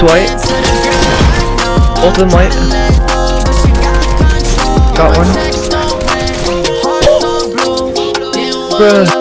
He's white. Both of them white. Got one. Bruh.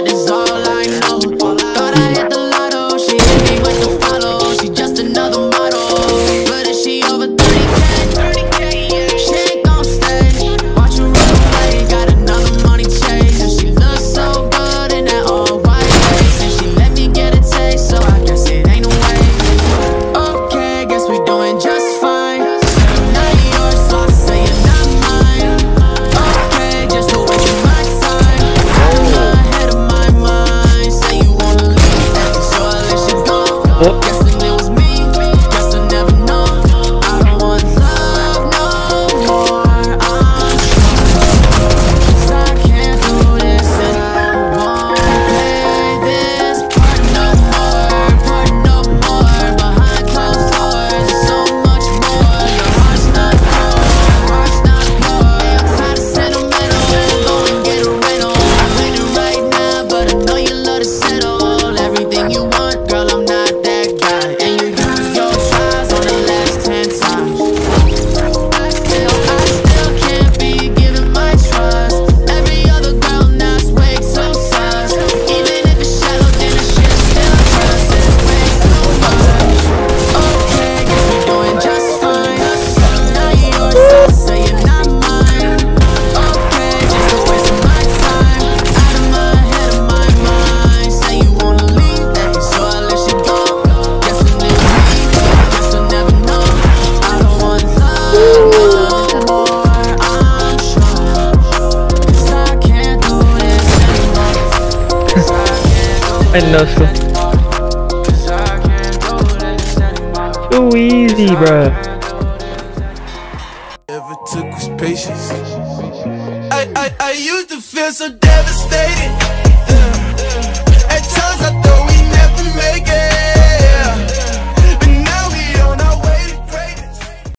I know so. Too easy, bruh. Ever took was patience. I used to feel so devastated. At times I thought we never make it.